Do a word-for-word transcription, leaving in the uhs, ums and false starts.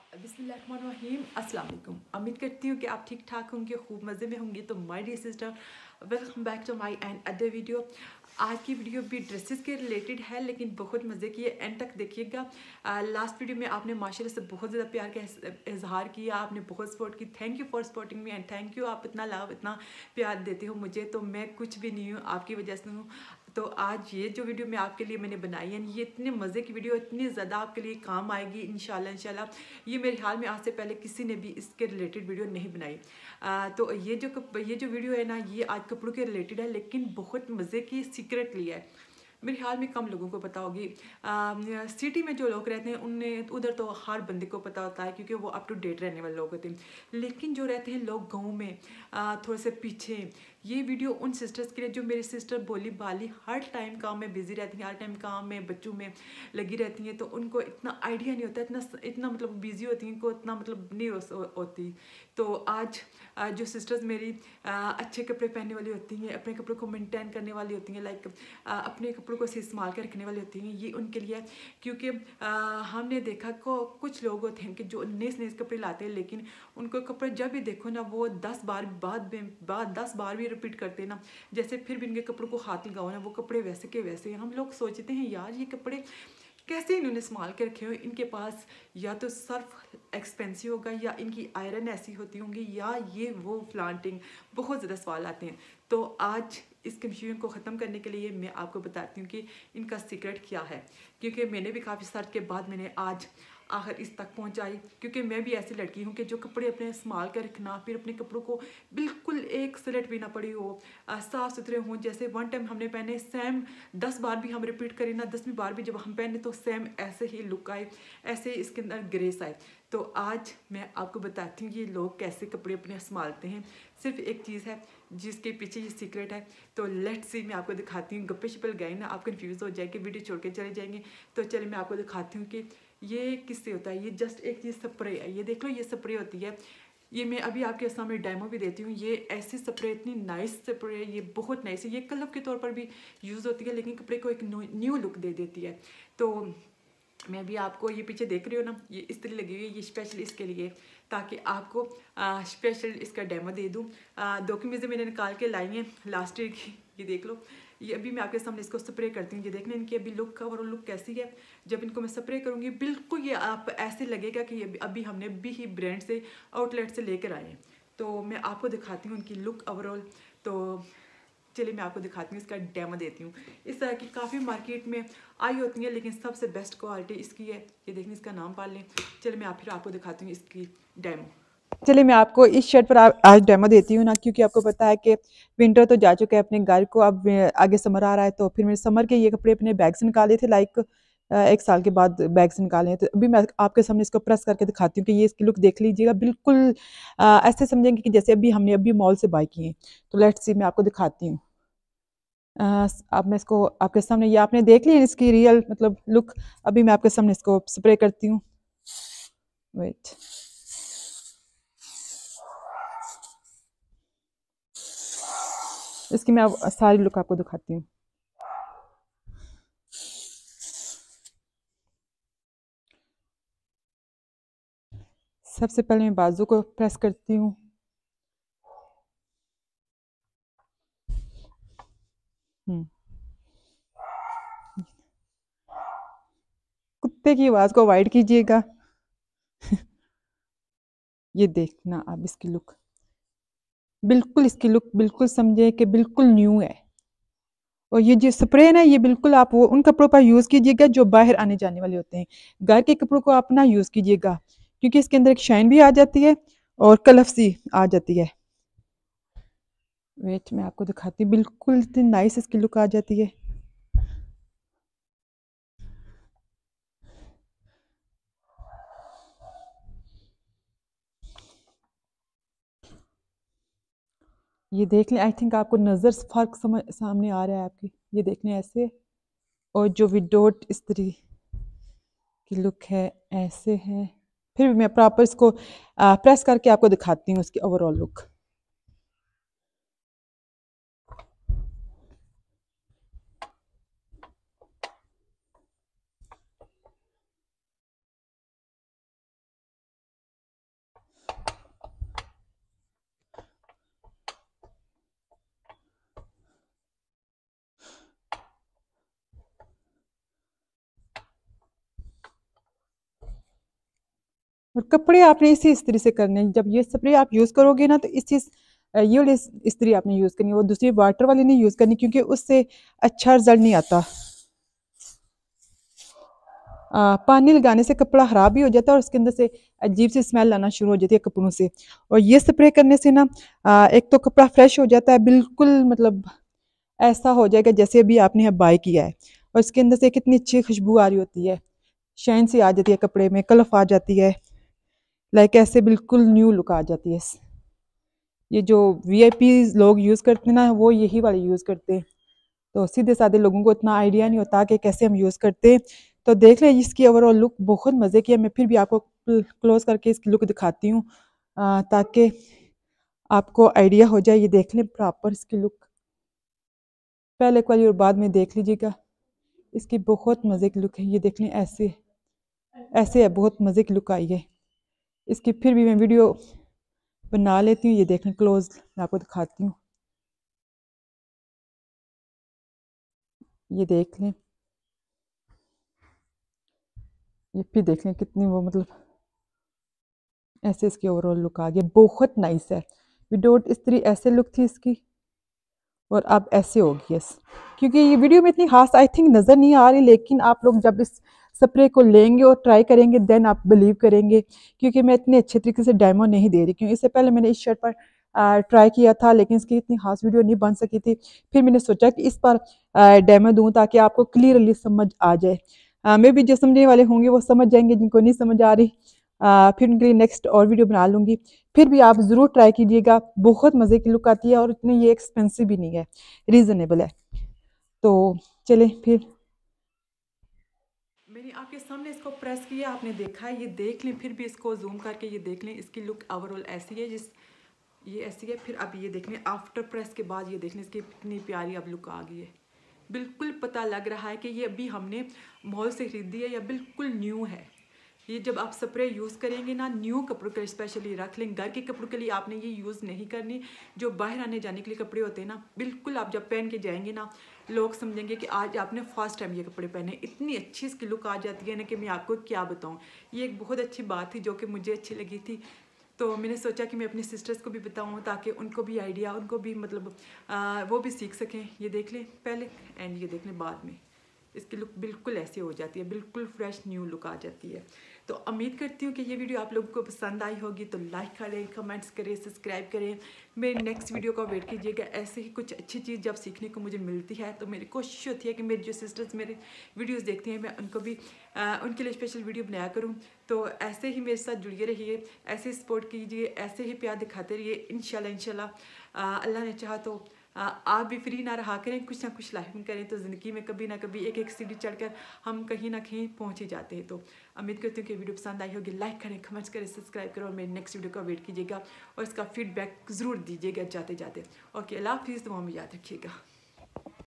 बिस्मिल्लाहिर्रहमानिर्रहीम अस्सलाम वालेकुम। उम्मीद करती हूँ कि आप ठीक ठाक होंगे, खूब मज़े में होंगे। तो my dear sister, welcome back to my and other video. आज की वीडियो भी ड्रेसेस के रिलेटेड है, लेकिन बहुत मज़े की है। एंड तक देखिएगा। लास्ट वीडियो में आपने माशाल्लाह से बहुत ज़्यादा प्यार का इजहार किया, आपने बहुत सपोर्ट की। Thank you for supporting me and thank you, आप इतना लव इतना प्यार देते हो मुझे, तो मैं कुछ भी नहीं हूँ, आपकी वजह से हूँ। तो आज ये जो वीडियो मैं आपके लिए मैंने बनाई है, ये इतने मज़े की वीडियो, इतनी ज़्यादा आपके लिए काम आएगी इंशाल्लाह इंशाल्लाह। ये मेरे ख्याल में आज से पहले किसी ने भी इसके रिलेटेड वीडियो नहीं बनाई। आ, तो ये जो ये जो वीडियो है ना, ये आज कपड़ों के रिलेटेड है, लेकिन बहुत मज़े की सीक्रेटली है। मेरे ख्याल में कम लोगों को पता होगी। सिटी में जो लोग रहते हैं उन्हें उधर तो हर बंदे को पता होता है, क्योंकि वो अप टू डेट रहने वाले लोग होते हैं। लेकिन जो रहते हैं लोग गाँव में, आ, थोड़े से पीछे, ये वीडियो उन सिस्टर्स के लिए जो मेरी सिस्टर बोली बाली हर टाइम काम में बिजी रहती हैं, हर टाइम काम में बच्चों में लगी रहती हैं, तो उनको इतना आइडिया नहीं होता, इतना इतना मतलब बिजी होती हैं, को इतना मतलब नहीं हो, होती। तो आज जो सिस्टर्स मेरी अच्छे कपड़े पहनने वाली होती हैं, अपने कपड़ों को मेंटेन करने वाली होती हैं, लाइक अपने कपड़ों को संभाल कर रखने वाली होती हैं, ये उनके लिए है। क्योंकि हमने देखा को कुछ लोग होते हैं कि जो नए नए कपड़े लाते हैं, लेकिन उनको कपड़े जब भी देखो ना, वो दस बार बाद बाद दस बार भी रिपीट करते हैं ना, जैसे फिर भी इनके कपड़ों को हाथ लगाओ ना, वो कपड़े वैसे के वैसे हैं। हम लोग सोचते हैं यार ये कपड़े कैसे इन्होंने संभाल के रखे हो, इनके पास या तो सर्फ एक्सपेंसिव होगा, या इनकी आयरन ऐसी होती होंगी, या ये वो प्लांटिंग, बहुत ज़्यादा सवाल आते हैं। तो आज इस कंफ्यूजन को ख़त्म करने के लिए मैं आपको बताती हूँ कि इनका सीक्रेट क्या है, क्योंकि मैंने भी काफ़ी सर्च के बाद मैंने आज आखिर इस तक पहुंचाई। क्योंकि मैं भी ऐसी लड़की हूँ कि जो कपड़े अपने संभाल कर रखना, फिर अपने कपड़ों को बिल्कुल एक स्लेट भी ना पड़ी हो, साफ़ सुथरे हों। जैसे वन टाइम हमने पहने, सेम दस बार भी हम रिपीट करें ना, दसवीं बार भी जब हम पहने तो सेम ऐसे ही लुक आए, ऐसे ही इसके अंदर ग्रेस आए। तो आज मैं आपको बताती हूँ ये लोग कैसे कपड़े अपने संभालते हैं। सिर्फ एक चीज़ है जिसके पीछे ये सीक्रेट है। तो लेट्स सी, मैं आपको दिखाती हूँ। गप्पे शप्पे गए ना, आप कंफ्यूज हो जाएंगे, वीडियो छोड़ के चले जाएंगे। तो चलिए मैं आपको दिखाती हूँ कि ये किससे होता है। ये जस्ट एक चीज़ स्प्रे है, ये देख लो, ये स्प्रे होती है। ये मैं अभी आपके सामने डेमो भी देती हूँ। ये ऐसी स्प्रे, इतनी नाइस स्प्रे है, ये बहुत नाइस है। ये कलर के तौर पर भी यूज़ होती है, लेकिन कपड़े को एक न्यू लुक दे देती है। तो मैं अभी आपको, ये पीछे देख रही हो ना, ये इस तरह लगी हुई है, ये स्पेशल इसके लिए, ताकि आपको स्पेशल इसका डेमो दे दूँ। दो की चीज़ें मैंने निकाल के लाई हैं लास्ट ईयर की, ये देख लो। ये अभी मैं आपके सामने इसको स्प्रे करती हूँ। ये देखना इनकी अभी लुक का, और लुक कैसी है। जब इनको मैं स्प्रे करूँगी, बिल्कुल ये आप ऐसे लगेगा कि ये अभी हमने भी ही ब्रांड से, आउटलेट से लेकर आए हैं। तो मैं आपको दिखाती हूँ उनकी लुक ओवरऑल। तो चलिए मैं आपको दिखाती हूँ, इसका डेमो देती हूँ। इस तरह की काफ़ी मार्केट में आई होती है, लेकिन सबसे बेस्ट क्वालिटी इसकी है। ये देखिए, इसका नाम पढ़ लें। चलिए मैं आप फिर आपको दिखाती हूँ इसकी डेमो। चलिए मैं आपको इस शर्ट पर आज डेमो देती हूँ ना, क्योंकि आपको पता है कि विंटर तो जा चुका है अपने घर को, अब आगे समर आ रहा है। तो फिर मैंने समर के ये कपड़े अपने बैग से निकाले थे, लाइक एक साल के बाद बैग से निकाले हैं। तो अभी मैं आपके सामने इसको प्रेस करके दिखाती हूँ कि ये इसकी लुक देख लीजिएगा। बिल्कुल ऐसे समझेंगे कि जैसे अभी हमने अभी मॉल से बाय किए हैं। तो लेट्स सी, मैं आपको दिखाती हूँ। अब मैं इसको आपके सामने, ये आपने देख लिया इसकी रियल मतलब लुक। अभी मैं आपके सामने इसको स्प्रे करती हूँ। वेट, इसकी मैं सारी लुक आपको दिखाती हूँ। सबसे पहले मैं बाजू को प्रेस करती हूँ। हम्म कुत्ते की आवाज को अवॉइड कीजिएगा। ये देखना आप इसकी लुक, बिल्कुल इसकी लुक बिल्कुल समझे कि बिल्कुल न्यू है। और ये जो स्प्रे है ना, ये बिल्कुल आप वो उन कपड़ों पर यूज़ कीजिएगा जो बाहर आने जाने वाले होते हैं। घर के कपड़ों को आप ना यूज़ कीजिएगा, क्योंकि इसके अंदर एक शाइन भी आ जाती है और कलफ आ जाती है। वेट, मैं आपको दिखाती हूँ, बिल्कुल इतनी नाइस इसकी लुक आ जाती है। ये देख लें, आई थिंक आपको नज़र फर्क समझ सामने आ रहा है आपकी। ये देख लें ऐसे, और जो विदाउट इस तरह की लुक है ऐसे है। फिर भी मैं प्रॉपर इसको प्रेस करके आपको दिखाती हूँ उसकी ओवरऑल लुक। और कपड़े आपने इसी इस्त्री से करने हैं। जब ये स्प्रे आप यूज़ करोगे ना तो इसी ये वाली इस्त्री आपने यूज़ करनी है, वो दूसरी वाटर वाली नहीं यूज़ करनी, क्योंकि उससे अच्छा रिजल्ट नहीं आता। आ, पानी लगाने से कपड़ा ख़राब भी हो जाता है और उसके अंदर से अजीब सी स्मेल आना शुरू हो जाती है कपड़ों से। और ये स्प्रे करने से ना आ, एक तो कपड़ा फ्रेश हो जाता है बिल्कुल, मतलब ऐसा हो जाएगा जैसे अभी आपने बाय किया है। और इसके अंदर से कितनी अच्छी खुशबू आ रही होती है, शाइन सी आ जाती है कपड़े में, कलफ आ जाती है, लाइक ऐसे बिल्कुल न्यू लुक आ जाती है। ये जो वीआईपी लोग यूज़ करते हैं ना, वो यही वाले यूज़ करते हैं। तो सीधे साधे लोगों को इतना आइडिया नहीं होता कि कैसे हम यूज़ करते हैं। तो देख लें, इसकी ओवरऑल लुक बहुत मज़े की है। मैं फिर भी आपको क्लोज करके इसकी लुक दिखाती हूँ ताकि आपको आइडिया हो जाए। ये देख लें प्रॉपर इसकी लुक, पहले एक वाली और बाद में देख लीजिएगा। इसकी बहुत मज़े की लुक है। ये देख लें, ऐसे ऐसे है, बहुत मज़े की लुक आई है इसकी। फिर भी मैं वीडियो बना लेती हूँ। ये देख लें क्लोज, मैं आपको दिखाती हूँ। ये देख लें, ये फिर देख लें कितनी वो, मतलब ऐसे इसकी ओवरऑल लुक आ गई, बहुत नाइस है। विदाउट इस्त्री ऐसे लुक थी इसकी और अब ऐसे होगी। यस, क्योंकि ये वीडियो में इतनी खास आई थिंक नज़र नहीं आ रही, लेकिन आप लोग जब इस स्प्रे को लेंगे और ट्राई करेंगे देन आप बिलीव करेंगे, क्योंकि मैं इतने अच्छे तरीके से डेमो नहीं दे रही। क्योंकि इससे पहले मैंने इस शर्ट पर ट्राई किया था, लेकिन इसकी इतनी खास वीडियो नहीं बन सकी थी। फिर मैंने सोचा कि इस पर डेमो दूँ ताकि आपको क्लियरली समझ आ जाए। मे भी जो समझने वाले होंगे वो समझ जाएंगे, जिनको नहीं समझ आ रही आ, फिर उनके लिए नेक्स्ट और वीडियो बना लूँगी। फिर भी आप ज़रूर ट्राई कीजिएगा, बहुत मज़े की लुक आती है और इतनी ये एक्सपेंसिव भी नहीं है, रीज़नेबल है। तो चलें फिर। मैंने आपके सामने इसको प्रेस किया, आपने देखा है, ये देख लें। फिर भी इसको जूम करके ये देख लें, इसकी लुक ओवरऑल ऐसी है, जिस ये ऐसी है। फिर अब ये देख लें आफ्टर प्रेस के बाद, ये देख लें इसकी कितनी प्यारी अब लुक आ गई है। बिल्कुल पता लग रहा है कि ये अभी हमने मॉल से खरीदी है या बिल्कुल न्यू है। ये जब आप स्प्रे यूज़ करेंगे ना, न्यू कपड़ों के स्पेशली रख लें। घर के कपड़ों के लिए आपने ये यूज़ नहीं करनी। जो बाहर आने जाने के लिए कपड़े होते हैं ना, बिल्कुल आप जब पहन के जाएंगे ना, लोग समझेंगे कि आज आपने फर्स्ट टाइम ये कपड़े पहने। इतनी अच्छी इसकी लुक आ जाती है ना कि मैं आपको क्या बताऊँ। ये एक बहुत अच्छी बात थी जो कि मुझे अच्छी लगी थी। तो मैंने सोचा कि मैं अपनी सिस्टर्स को भी बताऊँ ताकि उनको भी आइडिया, उनको भी मतलब आ, वो भी सीख सकें। ये देख लें पहले एंड ये देख लें बाद में, इसकी लुक बिल्कुल ऐसी हो जाती है, बिल्कुल फ्रेश न्यू लुक आ जाती है। तो उम्मीद करती हूँ कि ये वीडियो आप लोगों को पसंद आई होगी। तो लाइक करें, कमेंट्स करें, सब्सक्राइब करें। मेरी नेक्स्ट वीडियो का वेट कीजिएगा। ऐसे ही कुछ अच्छी चीज़ जब सीखने को मुझे मिलती है तो मेरी कोशिश होती है कि मेरी जो सिस्टर्स मेरे वीडियोस देखती हैं, मैं उनको भी आ, उनके लिए स्पेशल वीडियो बनाया करूँ। तो ऐसे ही मेरे साथ जुड़िए रहिए, ऐसे ही सपोर्ट कीजिए, ऐसे ही प्यार दिखाते रहिए। इंशाल्लाह इंशाल्लाह अल्लाह ने चाहा तो आप भी फ्री ना रहा करें, कुछ ना कुछ लाइफ में करें तो ज़िंदगी में कभी ना कभी एक एक सीढ़ी चढ़कर हम कहीं ना कहीं पहुंच ही जाते हैं। तो उम्मीद करती हूँ कि वीडियो पसंद आई होगी। लाइक करें, कमेंट्स करें, सब्सक्राइब करें और मेरे नेक्स्ट वीडियो का वेट कीजिएगा और इसका फीडबैक ज़रूर दीजिएगा जाते जाते। ओके, अल्लाह हाफिज़, दुआ में याद रखिएगा।